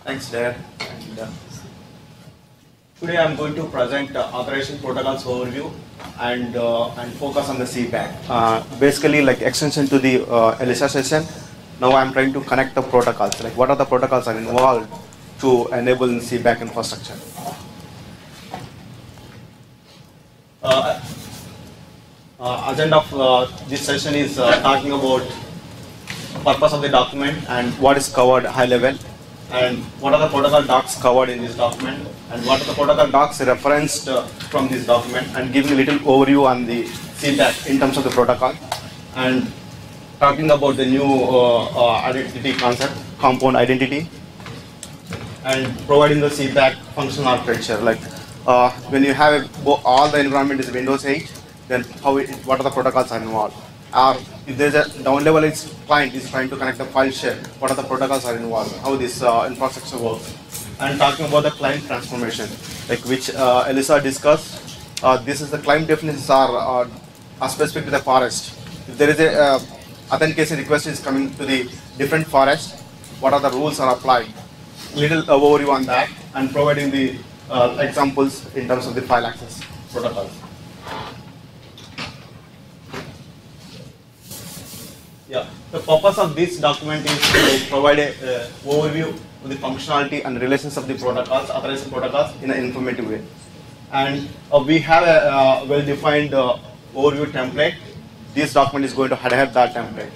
Thanks, Dare. And, today I'm going to present authorization protocols overview and focus on the CPAC. Basically, like extension to the ELISA session. Now I'm trying to connect the protocols. Like what are the protocols are involved to enable CPAC infrastructure. Agenda of this session is talking about purpose of the document and what is covered high level, and what are the protocol docs covered in this document, and what are the protocol docs referenced from this document, and giving a little overview on the CPAC in terms of the protocol, and talking about the new identity concept, compound identity, and providing the CPAC functional architecture. Like when you have all the environment is Windows 8, then what are the protocols are involved? Or if there's a down level client is trying to connect the file share, what are the protocols are involved? How this infrastructure works? And talking about the client transformation, like which Elisa discussed. This is the client definitions are specific to the forest. If there is a authentication request is coming to the different forest, what are the rules are applied? Little overview on that, and providing the examples in terms of the file access protocols. Yeah, the purpose of this document is to provide a overview of the functionality and relations of the protocols, authorization protocols in an informative way. And we have a well-defined overview template. This document is going to adhere that template.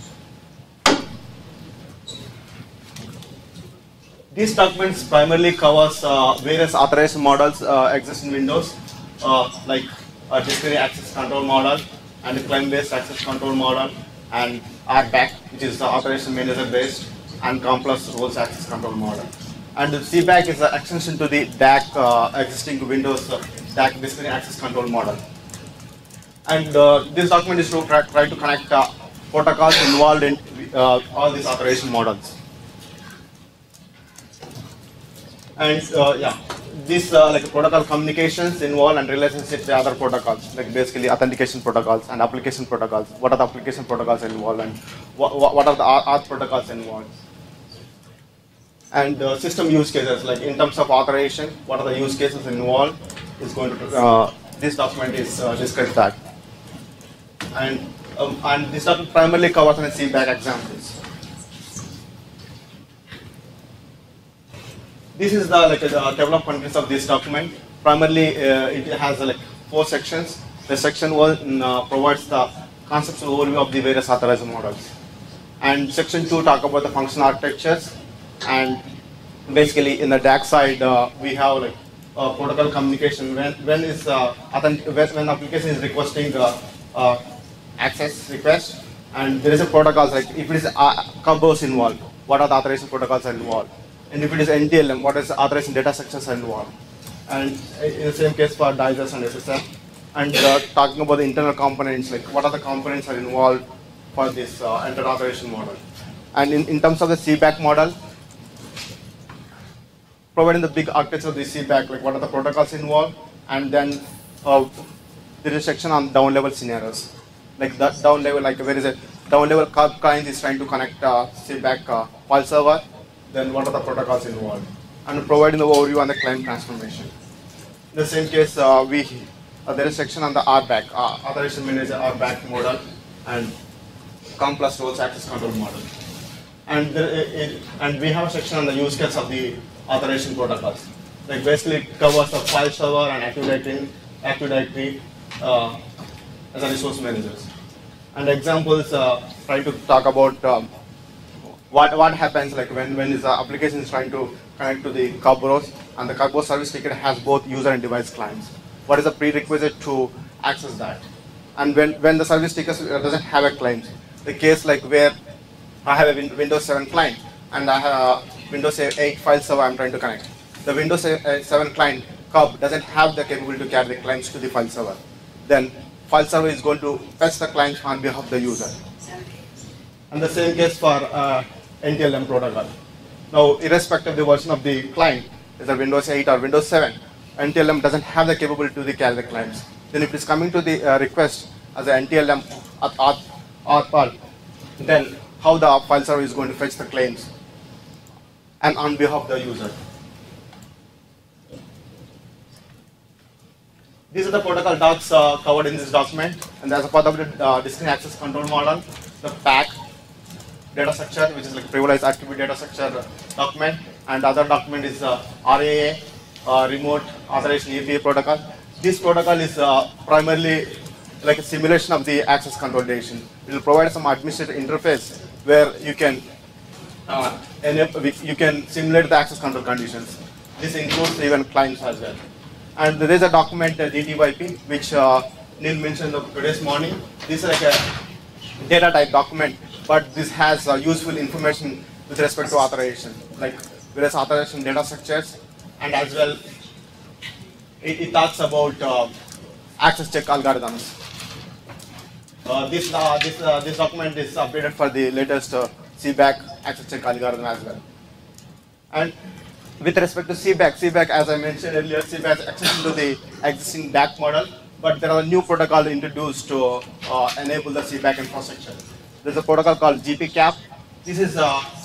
These documents primarily covers various authorization models exist in Windows, like a discrete access control model and a claim-based access control model, and RBAC, which is the authorization manager based, and complex roles access control model. And the CPAC is an extension to the DAC existing Windows DAC discrete access control model. And this document is to try to connect protocols involved in all these authorization models. And yeah, this like protocol communications involved and relationship to other protocols, like basically authentication protocols and application protocols. What are the application protocols involved, and what are the auth protocols involved? And system use cases, like in terms of authorization, what are the use cases involved? Is going to this document is describes that. And this document primarily covers the CPAC examples. This is the development context of this document. Primarily, it has like 4 sections. The section 1 provides the conceptual overview of the various authorization models, and section 2 talk about the functional architectures. And basically, in the DAC side, we have like protocol communication. When application is requesting access request, and there is a protocol, like if it is compose involved, what are the authorization protocols are involved? And if it is NTLM, what is the authorization data sections are involved? And in the same case for DIGES and SSL. And talking about the internal components, like what are the components are involved for this entered authorization model. And in terms of the CPAC model, providing the big architecture of the CPAC, like what are the protocols involved, and then there is a section on down level scenarios. Like that down level, like where is a down level client is trying to connect CPAC file server, then what are the protocols involved, and providing the overview on the client transformation. In the same case, there is a section on the RBAC, authorization manager RBAC model, and complex roles access control model. And we have a section on the use case of the authorization protocols. Like basically it covers the file server and Active Directory as a resource managers. And examples try to talk about what happens like when this application is trying to connect to the Kerberos, and the Kerberos service ticket has both user and device clients. What is the prerequisite to access that? And when the service ticket doesn't have a client, the case like where I have a Windows 7 client and I have a Windows 8 file server I'm trying to connect. The Windows 7 client Kerb doesn't have the capability to carry the clients to the file server. Then file server is going to fetch the client on behalf of the user. And the same case for NTLM protocol. Now, irrespective of the version of the client, whether Windows 8 or Windows 7, NTLM doesn't have the capability to carry the clients. Then if it is coming to the request as an NTLM auth part, then how the file server is going to fetch the claims. and on behalf of the user. These are the protocol docs covered in this document, and as a part of the distinct access control model, the PAC data structure, which is like privileged attribute data structure document, and the other document is RAA, remote authorization API protocol. This protocol is primarily like a simulation of the access control decision. It will provide some administrative interface where you can simulate the access control conditions. This includes even clients as well. And there is a document DTYP, which Neil mentioned today's morning. This is like a data type document, but this has useful information with respect to authorization, like various authorization data structures, and as well it talks about access check algorithms. This document is updated for the latest CBAC access check algorithm as well. And with respect to CBAC, as I mentioned earlier, CBAC is access to the existing DAC model, but there are a new protocol introduced to enable the CBAC infrastructure. There's a protocol called GPCAP. This is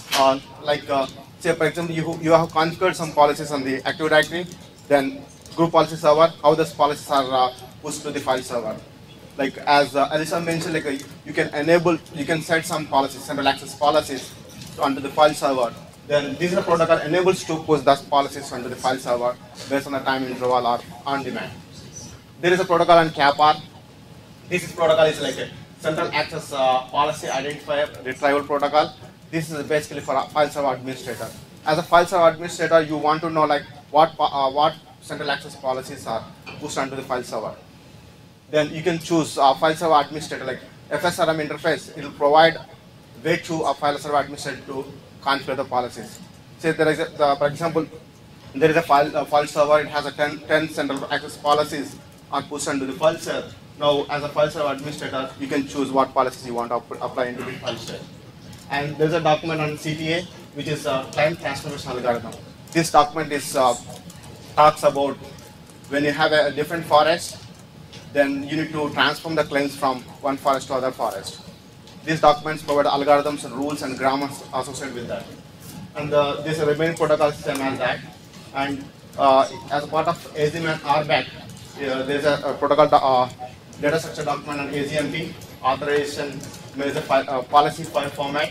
say for example, you have configured some policies on the Active Directory, then group policy server, how those policies are pushed to the file server. Like as Alisa mentioned, like you can set some policies, central access policies onto the file server. Then this is a protocol enables to push those policies onto the file server based on the time interval or on demand. There is a protocol on CAPR. This protocol is like a central access policy identifier retrieval protocol. This is basically for a file server administrator. As a file server administrator, you want to know like what central access policies are pushed onto the file server. Then you can choose file server administrator like FSRM interface. It will provide way to a file server administrator to configure the policies. Say there is for example, there is a file server. It has a 10 central access policies are pushed onto the file server. Now, as a file server administrator, you can choose what policies you want to apply into the file server. And there's a document on CTA, which is a client transformation algorithm. This document is talks about when you have a different forest, then you need to transform the claims from one forest to other forest. These documents provide algorithms and rules and grammars associated with that. And there's a remaining protocol system as that. And as a part of AZM and RBAC, there's a protocol data structure document on AZMP, authorization, there is a policy file format.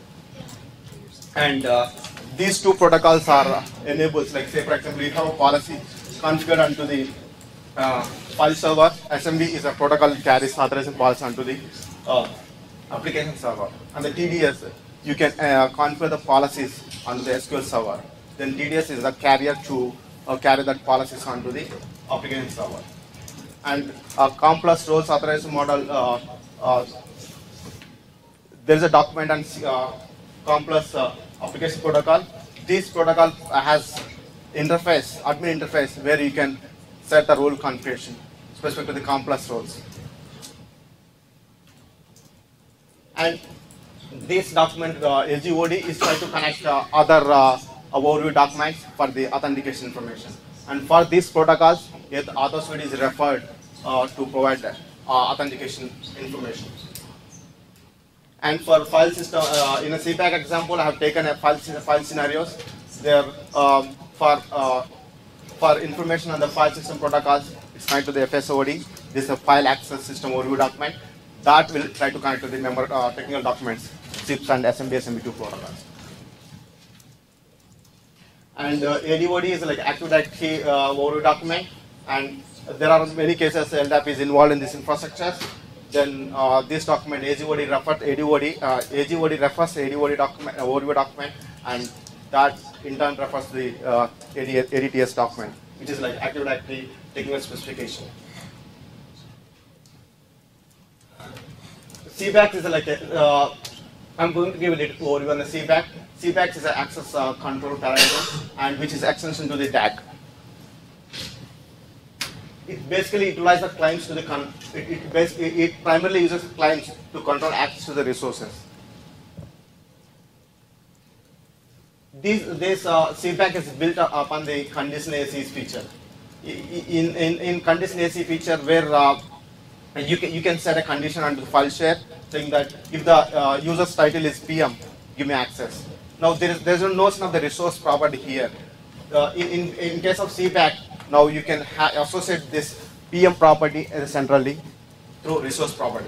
And these two protocols are enables, like say for example, you have a policy configured onto the file server. SMB is a protocol that carries authorization policy onto the application server. And the TDS, you can configure the policies onto the SQL server. Then TDS is the carrier to carry that policies onto the application server. And COM+ roles authorization model, there is a document on COM+ application protocol. This protocol has interface, admin interface, where you can set the role configuration specific to the COM+ roles. And this document, LGOD, is trying to connect other overview documents for the authentication information. And for these protocols, yet AuthorSuite is referred to provide authentication information. And for file system, in a CPAC example, I have taken a file scenarios. There for information on the file system protocols, it's connected to the FSOD. This is a file access system overview document that will try to connect to the member technical documents, CIPS and SMB, SMB2 protocols. And ADOD is like Active Directory overview document, and there are many cases LDAP is involved in this infrastructure. Then this document AGOD refers AGOD refers ADOD document overview document, and that in turn refers to the ADTS document, which is like Active Directory technical specification. CBAC is like a, I'm going to give a little overview on the CBAC. CBAC is an access control paradigm, and which is extension to the DAC. It basically utilizes the clients to the it primarily uses clients to control access to the resources. This CBAC is built upon the conditional ACE feature. In conditional ACE feature, where you can set a condition onto the file share saying that if the user's title is PM, give me access. Now there is no notion of the resource property here. In case of CPAC, now you can associate this PM property centrally through resource property.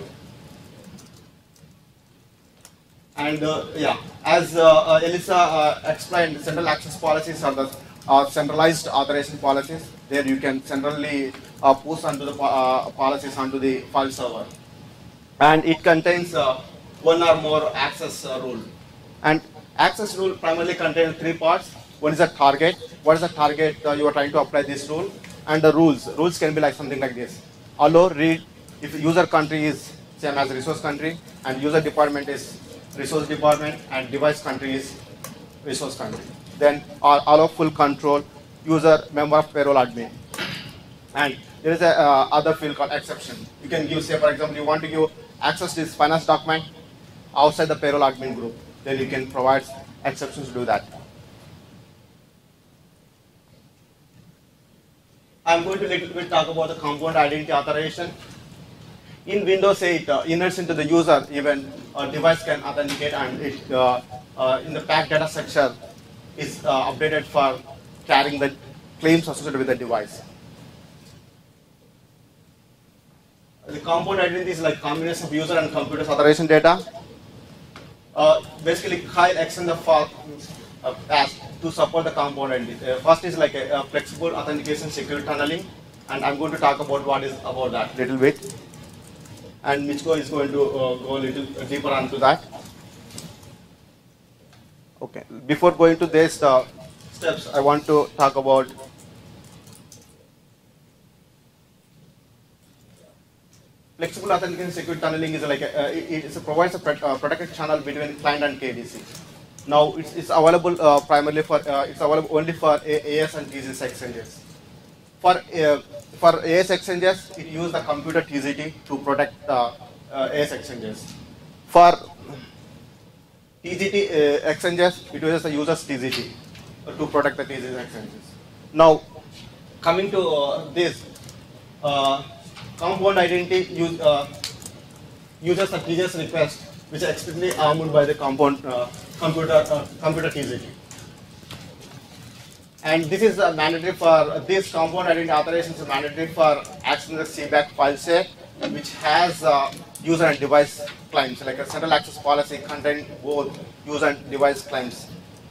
And yeah, as Elisa explained, central access policies are the centralized authorization policies. There you can centrally push onto the policies onto the file server, and it contains one or more access rule. And access rule primarily contains three parts. One is a target. What is the target you are trying to apply this rule? And the rules. Rules can be like something like this: allow, read. If user country is same as resource country, and user department is resource department, and device country is resource country. Then allow full control, user member of payroll admin. And there is a other field called exception. You can give, say for example, you want to give access to this finance document outside the payroll admin group. Then you can provide exceptions to do that. I'm going to little bit talk about the component identity authorization. In Windows 8, inherits into the user, even a device can authenticate, and it in the pack data structure is updated for carrying the claims associated with the device. The component identity is like combination of user and computer's authorization data. Basically, Kyle extends the file to support the component identity. First is like a flexible authentication secure tunneling, and I'm going to talk about what is about that little bit. And Michko is going to go a little deeper onto that. Okay. Before going to these steps, I want to talk about flexible authentication secure tunneling. Is like it provides a protected channel between client and KDC. Now it's available primarily for it's available only for AS and TCS exchanges. For AS exchanges, it uses the computer TCT to protect AS exchanges. For TCT exchanges, it uses the user's TCT to protect the TCS exchanges. Now, coming to this, component identity uses the TCS request, which is explicitly armed by the computer TCT. And this is mandatory for this component identity authorization is mandatory for accessing the CBAC file set, which has user and device claims, like a central access policy containing both user and device claims.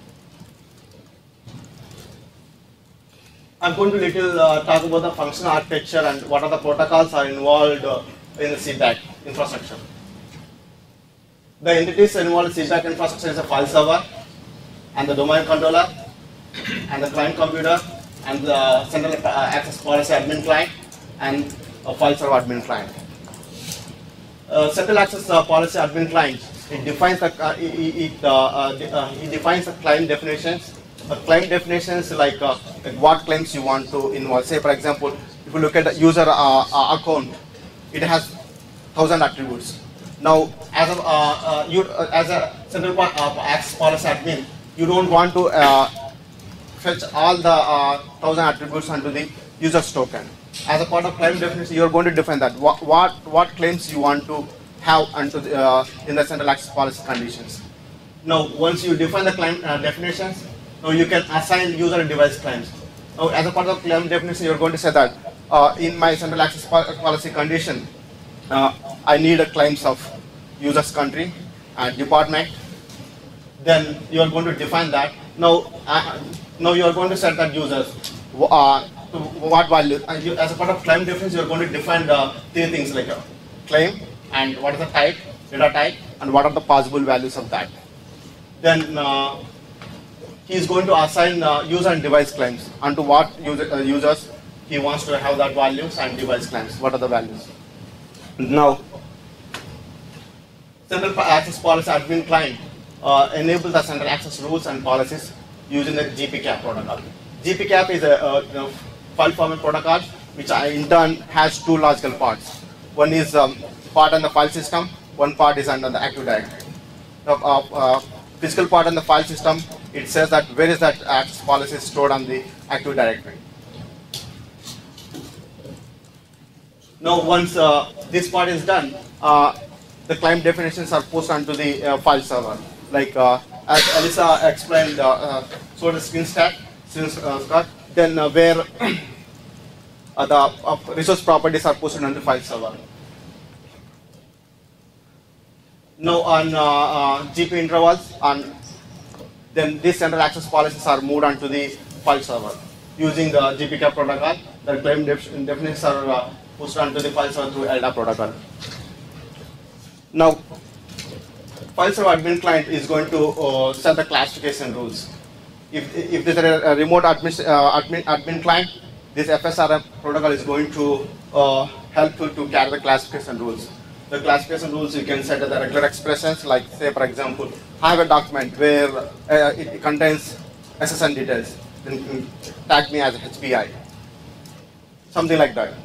I'm going to little talk about the functional architecture and what are the protocols are involved in the CBAC infrastructure. The entities involved in CBAC infrastructure is a file server and the domain controller, and the client computer, and the central access policy admin client, and a file server admin client. Central access policy admin client, it defines the it defines the claim definitions. Claim definitions like what claims you want to involve. Say for example, if you look at the user account, it has 1,000 attributes. Now, as a central access policy admin, you don't want to fetch all the 1,000 attributes onto the user's token. As a part of claim definition, you are going to define that what claims you want to have onto the, in the central access policy conditions. Now, once you define the claim definitions, now you can assign user and device claims. Now, as a part of claim definition, you are going to say that in my central access policy condition, I need a claims of user's country and department. Then you are going to define that. Now you are going to set that users to what value. As a part of claim definition, you are going to define the three things like a claim and what is the type, data type, and what are the possible values of that. Then he is going to assign user and device claims onto what users he wants to have that values and device claims. What are the values? Now, central access policy admin client enable the central access rules and policies using the GPCAP protocol. GPCAP is a file format protocol which in turn has two logical parts. One is part on the file system, one part is under the Active Directory. The physical part on the file system, it says that where is that access policy stored on the Active Directory. Now once this part is done, the claim definitions are pushed onto the file server. like as Elisa explained, so the screen stack, then where the resource properties are posted on the file server. Now on GP intervals, then these central access policies are moved onto the file server using the GPCAP protocol. The claim definitions are pushed onto the file server through LDAP protocol. Now, file server admin client is going to set the classification rules. If there is a remote admin client, this FSRM protocol is going to help you to carry the classification rules. The classification rules you can set as the regular expressions, like say for example, I have a document where it contains SSN details, then tag me as HBI, something like that.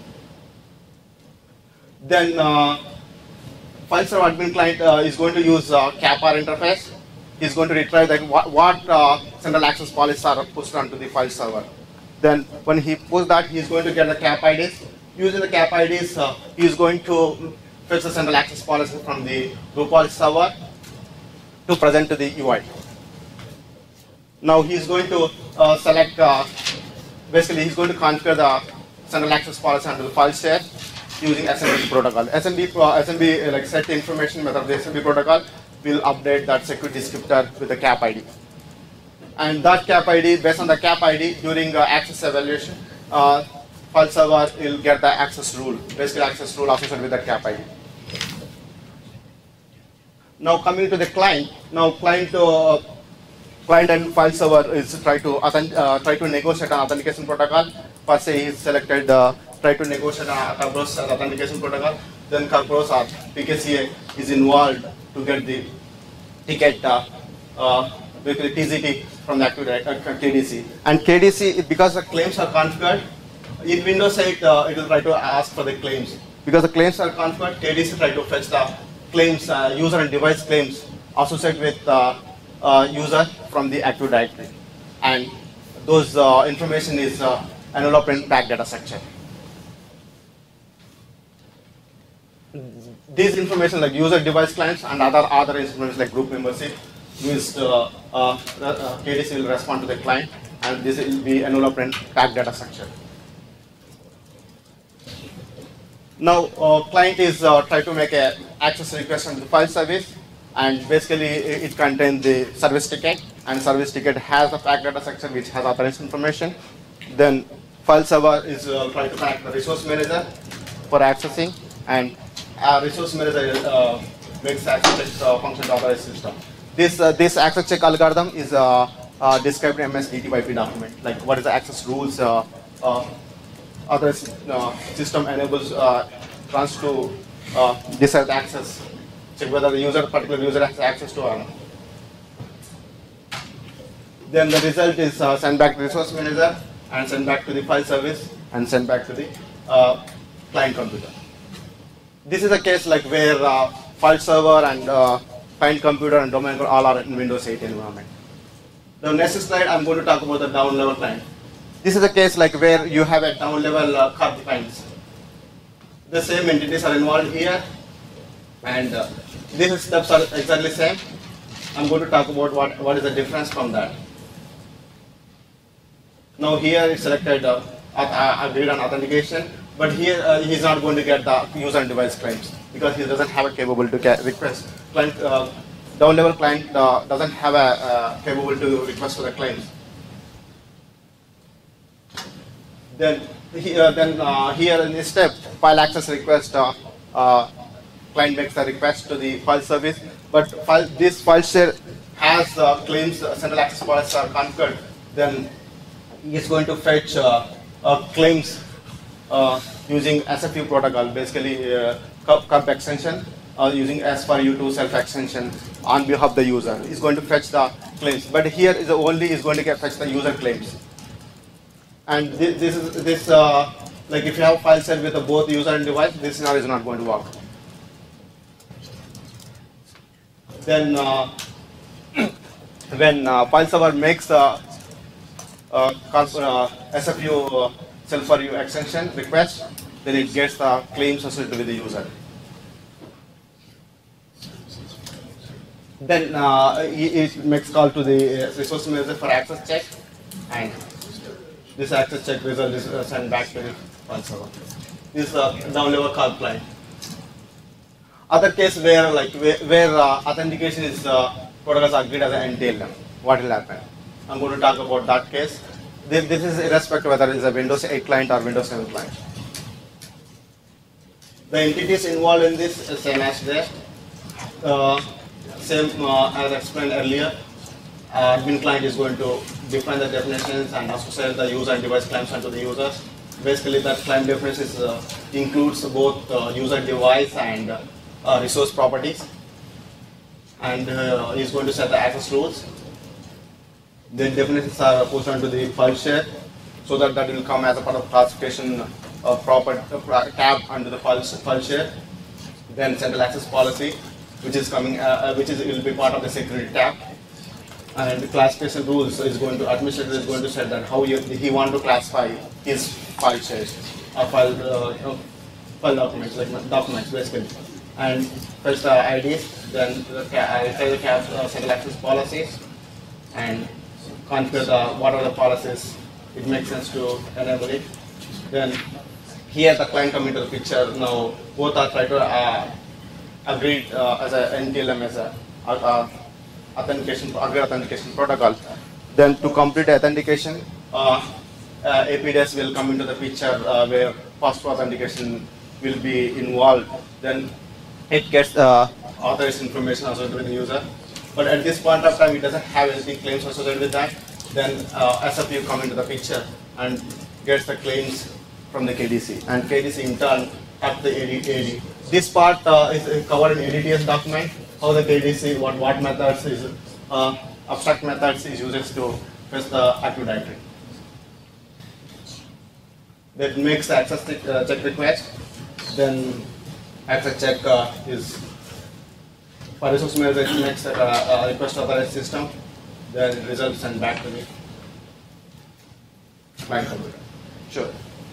Then file server admin client is going to use CAPR interface. He's going to retrieve that what central access policies are pushed onto the file server. Then when he pulls that, he's going to get the CAP IDs. Using the CAP IDs, he's going to fetch the central access policy from the group policy server to present to the UI. Now he's going to select, basically he's going to configure the central access policy under the file share using SMB protocol. SMB like set information method of the SMB protocol will update that security descriptor with the CAP ID. And that CAP ID, based on the CAP ID, during access evaluation, file server will get the access rule, basically access rule associated with the CAP ID. Now coming to the client, now client and file server is try to negotiate an authentication protocol. First say he selected try to negotiate an Kerberos authentication protocol. Then Kerberos or PKCA is involved to get the ticket, basically TZT from the Active KDC. And KDC, because the claims are configured, in Windows 8 it will try to ask for the claims. Because the claims are configured, KDC try to fetch the claims, user and device claims associated with user from the Active Directory. And those information is enveloped in pack data structure. These information like user device clients and other information like group membership, KDC will respond to the client, and this will be enveloped in pack data structure. Now client is try to make a access request on the file service, and basically it contains the service ticket, and service ticket has the pack data structure which has authorization information. Then file server is trying to connect the resource manager for accessing, and resource manager makes access check function to authorize system. This access check algorithm is described in MS DTYP document, like what is the access rules, other system enables runs to decide access, check whether the particular user has access to or not. Then the result is sent back to the resource manager and sent back to the file service and sent back to the client computer. This is a case like where file server and client computer and domain all are in Windows 8 environment. The next slide I'm going to talk about the down level client. This is a case like where you have a down level curve clients. The same entities are involved here, and these steps are exactly same. I'm going to talk about what is the difference from that. Now here it's selected agreed on authentication, but here he's not going to get the user and device claims because he doesn't have a capability to request. Client, down level client doesn't have a capability to request for the claims. Then here in this step, file access request, client makes a request to the file service, but this file share has claims, central access policies are configured. Then it's going to fetch claims using SFU protocol, basically CUP extension, using S4U2 self extension on behalf of the user. It's going to fetch the claims, but here is only is going to fetch the user claims. And this like if you have file set with both user and device, this scenario is not going to work. Then when file server makes SFU self-for-you extension request, then it gets the claims associated with the user. Then it makes call to the resource manager for access check, and this access check result is sent back to the file server. This is a down-level call client. Other case where authentication is protocols agreed as an NTLM, what will happen? I'm going to talk about that case. This is irrespective whether it is a Windows 8 client or Windows 7 client. The entities involved in this is same as there. Same as explained earlier. Admin client is going to define the definitions and associate the user and device claims onto the users. Basically, that claim definitions includes both user device and resource properties. And is going to set the access rules. The definitions are pushed onto the file share, so that will come as a part of classification tab under the file share. Then central access policy, which is coming, will be part of the security tab. And the classification rules is going to administrator is going to set that how he want to classify his file shares or file documents, like documents basically. And fetch the IDs, then the central access policies, and configure what are the policies it makes sense to enable it. Then here the client come into the picture. Now both are trying to agreed as a NTLM as a agreed authentication protocol. Then to complete authentication, APDS will come into the picture where password authentication will be involved. Then it gets authorization information associated with the user. But at this point of time, it doesn't have anything claims associated with that. Then SFU come into the picture and gets the claims from the KDC. And KDC in turn at the AD. This part is covered in ADTS document, how the KDC, what methods is, abstract methods is used to fetch the Active Directory. That makes the access check request. Then access check is for resource manager, it makes a request authorized system. Then results sent back to the client computer. Sure.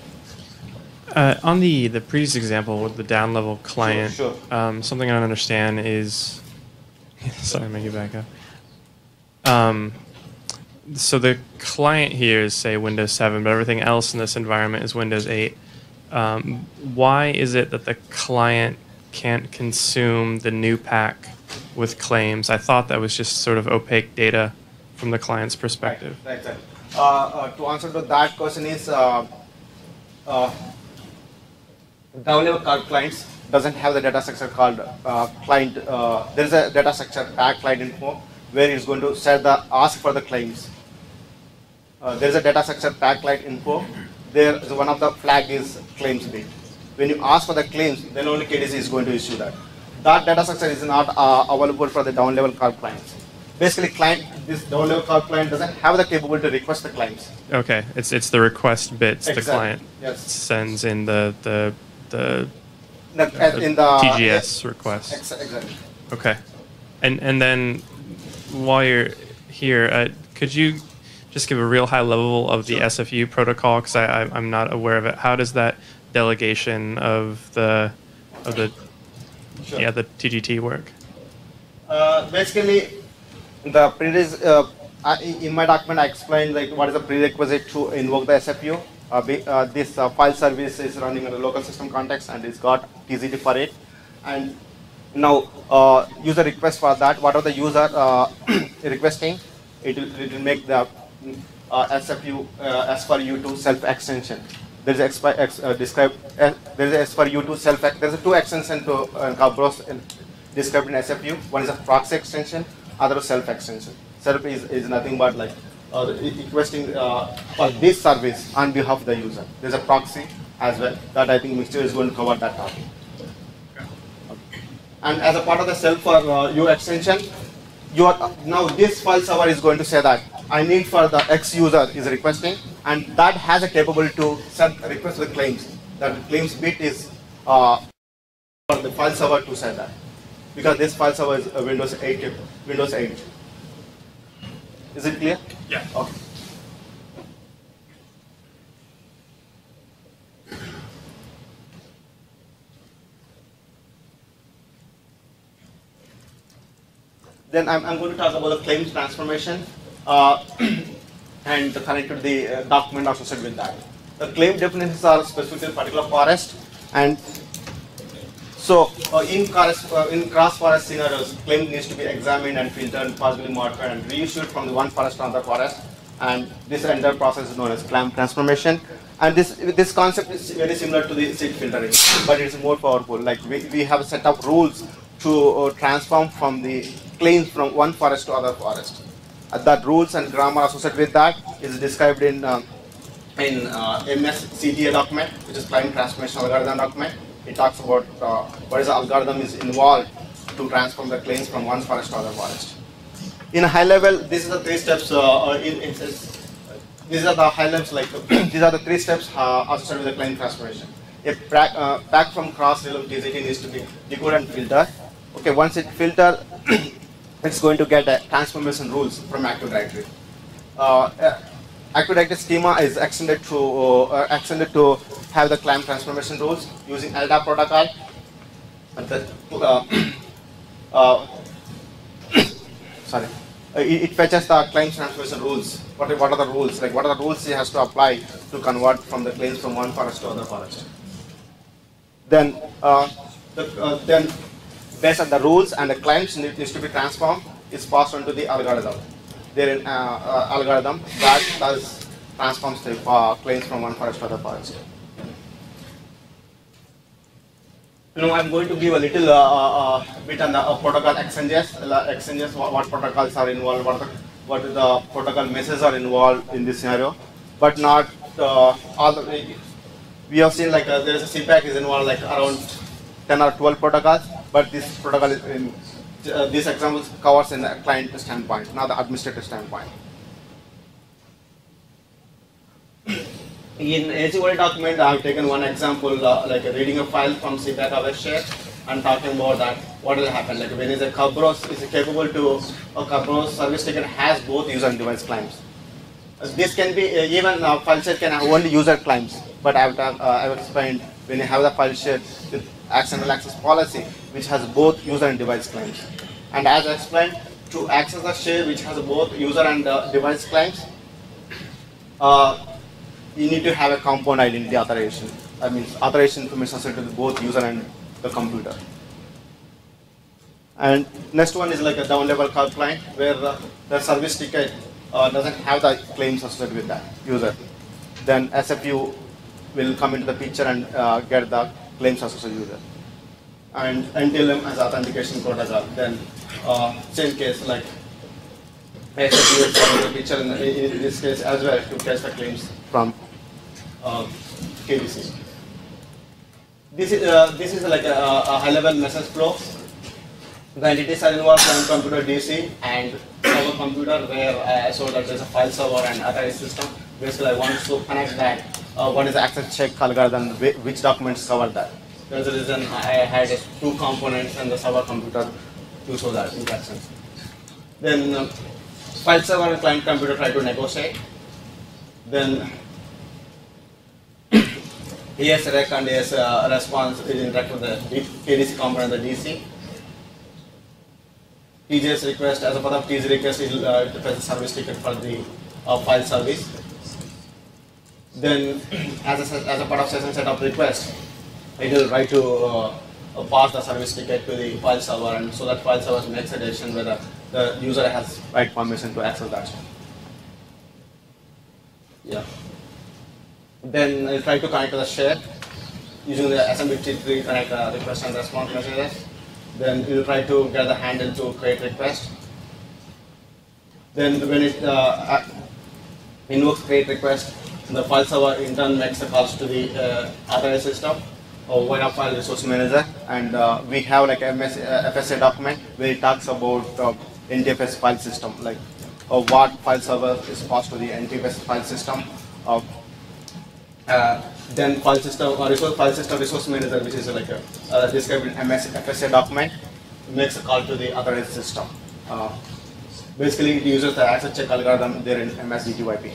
On the previous example with the down level client, Sure. Something I don't understand is, sorry, make it back up. So the client here is say Windows 7, but everything else in this environment is Windows 8. Why is it that the client can't consume the new pack with claims? I thought that was just sort of opaque data from the client's perspective. Right. To answer to that question is, down-level clients doesn't have the data structure called client. There is a data structure pack client info where it's going to set the ask for the claims. There is a data structure pack client info. There is one of the flag is claims bit. When you ask for the claims, then only KDC is going to issue that. That data structure is not available for the down-level call clients. Basically, this down-level call client doesn't have the capability to request the claims. Okay, it's the request bits Exactly. the client sends in the TGS request. Exactly. Okay, and then while you're here, could you just give a real high level of the SFU protocol, because I'm not aware of it. How does that delegation of the the TGT work? Basically, in my document I explained like what is the prerequisite to invoke the SFU. This file service is running in a local system context and it's got TCT for it. And now user request for that. What are the user requesting? It will make the SFU S4U2 self extension. There is a S4U2 self. There is two extensions to described in SFU. One is a proxy extension, other is self extension. Self is nothing but like requesting for this service on behalf of the user. There's a proxy as well that I think Mixture is going to cover that topic. And as a part of the self for your extension, now this file server is going to say that I need for the X user is requesting, and that has a capability to send request the claims. That claims bit is for the file server to set that, because this file server is Windows 8. Windows 8. Is it clear? Yeah. Okay. Then I'm going to talk about the claims transformation and connect to the document associated with that. The claim definitions are specific to a particular forest, and so in cross forest scenarios, claim needs to be examined and filtered, possibly modified and reissued from the one forest to another forest, and this entire process is known as claim transformation. And this concept is very similar to the seed filtering, but it's more powerful. Like we have a set of rules to transform from the claims from one forest to other forest. That rules and grammar associated with that is described in MS CTA document, which is claim transformation algorithm document. It talks about what is the algorithm is involved to transform the claims from one forest to other forest. In a high level, these are the three steps. These are the high levels, like these are the three steps associated with the claim transformation. A pack from cross-relevant TCT needs to be decoded and filtered. Okay, once it filtered, it's going to get transformation rules from Active Directory. Active Directory schema is extended to have the claim transformation rules using LDAP protocol. And sorry, it fetches the claims transformation rules. What are the rules? Like what are the rules he has to apply to convert from the claims from one forest to other forest? Then, then based on the rules and the claims needs to be transformed, is passed on to the algorithm. There in algorithm that does transforms the claims from one forest to other forest. I'm going to give a little bit on the protocol exchanges. What protocols are involved, what the protocol messages are involved in this scenario, but not all the way. We have seen like there is a CPAC is involved like around 10 or 12 protocols, but this protocol is in this example covers in the client standpoint, not the administrative standpoint. In ACOD document, I have taken one example, like reading a file from CPAC aware share and talking about that, what will happen. Like when is a Kerberos is capable to, a Kerberos service ticket has both user and device clients. This can be, even file share can have only user clients, but I've explained when you have the file share with XML access policy, which has both user and device clients. And as I explained, to access the share which has both user and device clients, you need to have a compound identity authorization. That means authorization information associated with both user and the computer. And next one is like a down level call client where the service ticket doesn't have the claims associated with that user. Then SFU will come into the picture and get the claims associated with user. And NTLM as authentication protocol. Then same case like SFU will come into the picture in this case as well to catch the claims from KDC. This is like a high-level message flow. The entities are involved from computer DC and server computer where so that there's a file server and other system. Basically, I want to connect that. What is the access check algorithm? Which documents cover that? There's a reason I had two components and the server computer to show that in that sense. Then file server and client computer try to negotiate. Then ES-REC and ES-response is interact with the KDC component, the DC. TJS request, as a part of TJ request, it will fetch the service ticket for the file service. Then, as a part of session setup request, it will try to pass the service ticket to the file server, and so that file server makes a decision whether the user has right permission to access that. Yeah. Then I'll try to connect to the share using the SMBT tree connect request and response messages. Then we'll try to get the handle to create request. Then when it invokes create request, the file server in turn makes the calls to the authorized system or via file resource manager, and we have like FSA document where it talks about NTFS file system, like what file server is passed to the NTFS file system. Then file system resource manager, which is like described in FSA document, makes a call to the authorized system. Basically, it uses the access check algorithm there in MS-DTYP.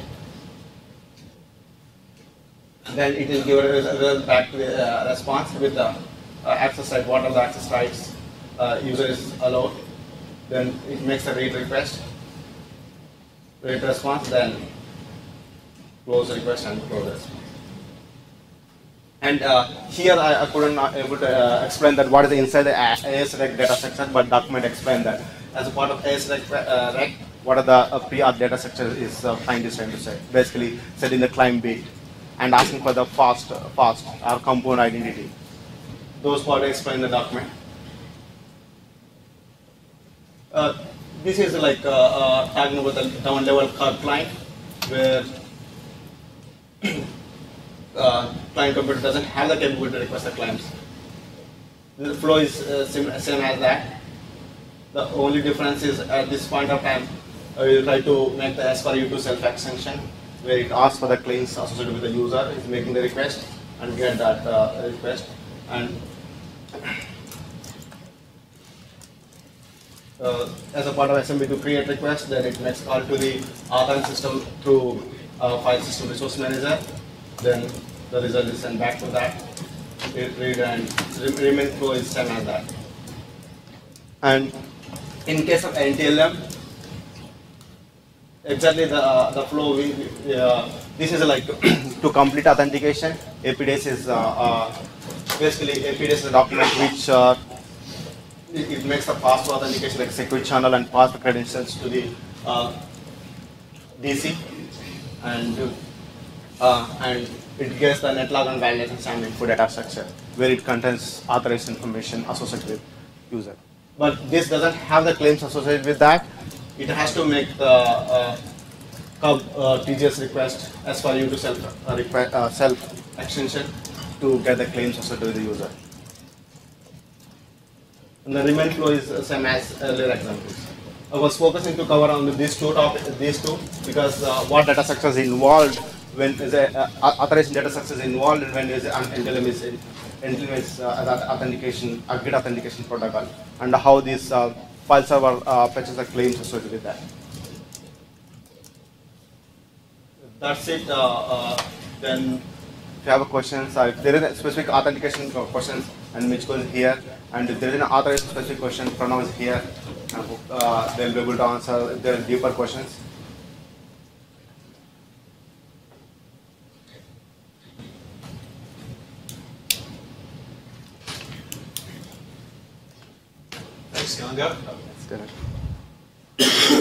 Then it will give a result back to the response with the access right. What are the access rights user is allowed? then it makes a read request, read response, then close request and close response. And here I couldn't not able to explain that what is inside the ASREC data structure, but document explained that as a part of ASREC rec, what are the pre-auth data structure is client is trying to say. Basically setting the climb bit and asking for the fast or component identity. Those part explain the document. This is like talking about the down level card client where client computer doesn't have the capability to request the claims. The flow is same as that. The only difference is at this point of time, we try to make the S4U2 self extension where it asks for the claims associated with the user, is making the request and get that request. And as a part of SMB to create request, then it makes call to the authoring system through file system resource manager. Then the result is sent back to that. It read and remain flow is same as that. And in case of NTLM, exactly the flow. This is like to complete authentication. APDS is basically APDS is a document which it makes the password authentication like secure channel and pass the credentials to the DC and it gets the netlog and validation and info data structure where it contains authorization information associated with user. But this doesn't have the claims associated with that. It has to make the TGS request as for you to self extension to get the claims associated with the user. And the remain flow is same as earlier examples. I was focusing to cover on these two because what data structure is involved when is authorization data structure is involved and when is NTLM is authentication, git authentication protocol, and how this file server fetches the claims associated with that. That's it. Then if you have a questions, if there is a specific authentication questions, and which goes here, and if there is an authorization specific question, Pranav is here, and they'll be able to answer if there are deeper questions. Thanks, Ganga. Let's do it.